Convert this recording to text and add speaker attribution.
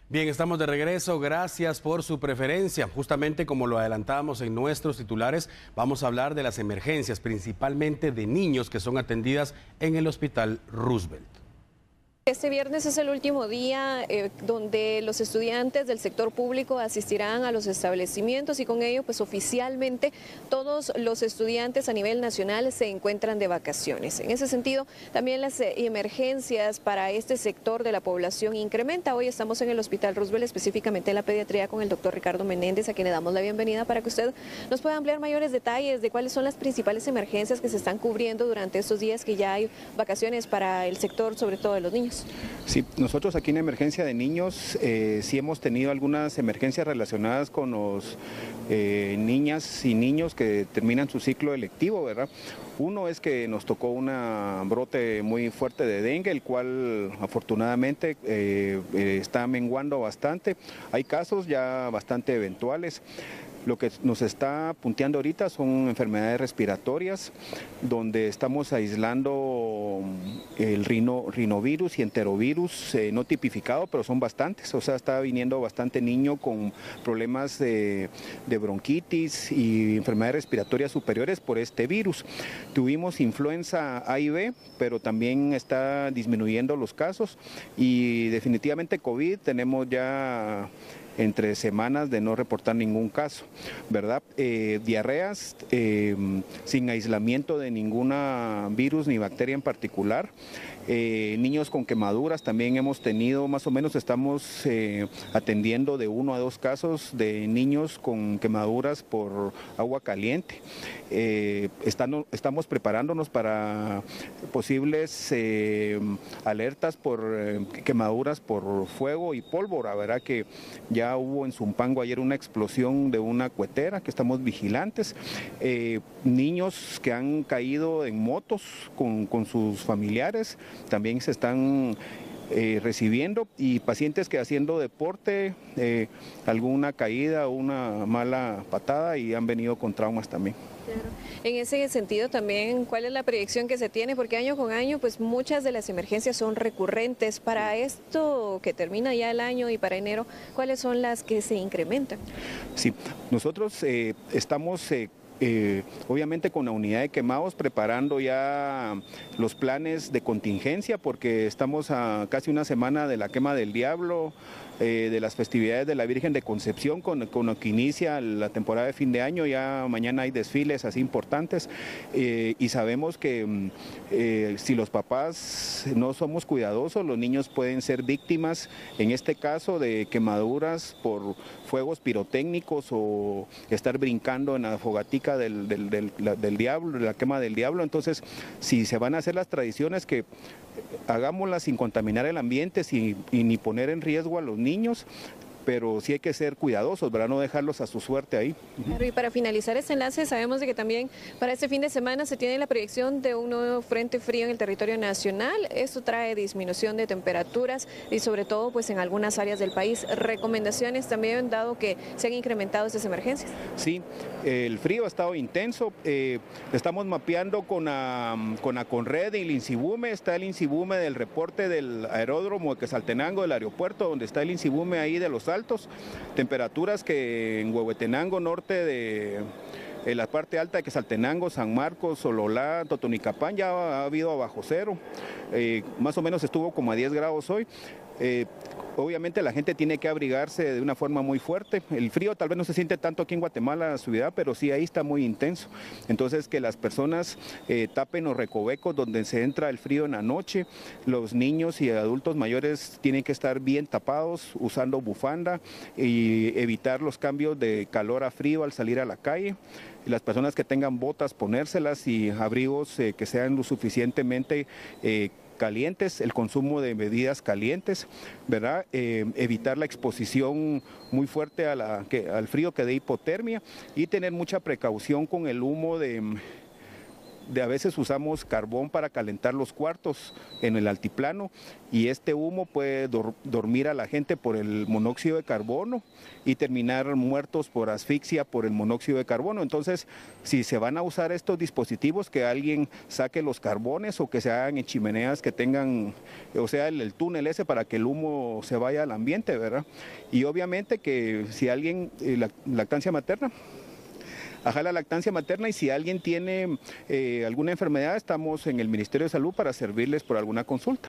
Speaker 1: Bien, estamos de regreso. Gracias por su preferencia. Justamente como lo adelantábamos en nuestros titulares, vamos a hablar de las emergencias, principalmente de niños que son atendidas en el Hospital Roosevelt.
Speaker 2: Este viernes es el último día donde los estudiantes del sector público asistirán a los establecimientos y con ello pues oficialmente todos los estudiantes a nivel nacional se encuentran de vacaciones. En ese sentido también las emergencias para este sector de la población incrementa. Hoy estamos en el Hospital Roosevelt, específicamente en la pediatría con el doctor Ricardo Menéndez, a quien le damos la bienvenida para que usted nos pueda ampliar mayores detalles de cuáles son las principales emergencias que se están cubriendo durante estos días que ya hay vacaciones para el sector, sobre todo de los niños.
Speaker 3: Sí, nosotros aquí en Emergencia de Niños sí hemos tenido algunas emergencias relacionadas con los niñas y niños que terminan su ciclo electivo, ¿verdad? Uno es que nos tocó un brote muy fuerte de dengue, el cual afortunadamente está menguando bastante. Hay casos ya bastante eventuales. Lo que nos está punteando ahorita son enfermedades respiratorias, donde estamos aislando el rinovirus y enterovirus no tipificado, pero son bastantes. O sea, está viniendo bastante niño con problemas de bronquitis y enfermedades respiratorias superiores por este virus. Tuvimos influenza A y B, pero también está disminuyendo los casos y definitivamente COVID tenemos ya entre semanas de no reportar ningún caso, ¿verdad? Diarreas sin aislamiento de ninguna virus ni bacteria en particular. Niños con quemaduras también hemos tenido, más o menos estamos atendiendo de 1 a 2 casos de niños con quemaduras por agua caliente. Estamos preparándonos para posibles alertas por quemaduras por fuego y pólvora, ¿verdad? Que ya hubo en Zumpango ayer una explosión de una cuetera que estamos vigilantes. Niños que han caído en motos con sus familiares también se están recibiendo, y pacientes que haciendo deporte, alguna caída o una mala patada y han venido con traumas también.
Speaker 2: Claro. En ese sentido también, ¿cuál es la proyección que se tiene? Porque año con año, pues muchas de las emergencias son recurrentes. Para esto que termina ya el año y para enero, ¿cuáles son las que se incrementan?
Speaker 3: Sí, nosotros estamos obviamente con la unidad de quemados preparando ya los planes de contingencia, porque estamos a casi una semana de la quema del diablo, de las festividades de la Virgen de Concepción, con lo que inicia la temporada de fin de año. Ya mañana hay desfiles así importantes, y sabemos que si los papás no somos cuidadosos, los niños pueden ser víctimas, en este caso, de quemaduras por fuegos pirotécnicos o estar brincando en la fogatica del diablo, de la quema del diablo. Entonces, si se van a hacer las tradiciones, que hagámoslas sin contaminar el ambiente y ni poner en riesgo a los niños, pero sí hay que ser cuidadosos, ¿verdad? No dejarlos a su suerte ahí.
Speaker 2: Claro, y para finalizar este enlace, sabemos de que también para este fin de semana se tiene la proyección de un nuevo frente frío en el territorio nacional. Esto trae disminución de temperaturas y sobre todo pues en algunas áreas del país. Recomendaciones también, dado que se han incrementado estas emergencias.
Speaker 3: Sí, el frío ha estado intenso. Estamos mapeando con Conred y el INSIBUME. Está el INSIBUME del reporte del aeródromo de Quetzaltenango, del aeropuerto, donde está el INSIBUME ahí de los altos. Temperaturas que en Huehuetenango, norte de la parte alta de Quetzaltenango, San Marcos, Sololá, Totonicapán, ya ha habido abajo cero. Más o menos estuvo como a 10 grados hoy. Obviamente la gente tiene que abrigarse de una forma muy fuerte. El frío tal vez no se siente tanto aquí en Guatemala, la ciudad, pero sí ahí está muy intenso. Entonces, que las personas tapen los recovecos donde se entra el frío en la noche. Los niños y adultos mayores tienen que estar bien tapados, usando bufanda, y evitar los cambios de calor a frío al salir a la calle. Las personas que tengan botas, ponérselas, y abrigos que sean lo suficientemente calientes, el consumo de bebidas calientes, ¿verdad? Evitar la exposición muy fuerte al frío que dé hipotermia, y tener mucha precaución con el humo a veces usamos carbón para calentar los cuartos en el altiplano y este humo puede dormir a la gente por el monóxido de carbono y terminar muertos por asfixia por el monóxido de carbono. Entonces, si se van a usar estos dispositivos, que alguien saque los carbones o que se hagan en chimeneas que tengan, o sea, el túnel ese para que el humo se vaya al ambiente, ¿verdad? Y obviamente que si alguien, lactancia materna, la lactancia materna, y si alguien tiene alguna enfermedad, estamos en el Ministerio de Salud para servirles por alguna consulta.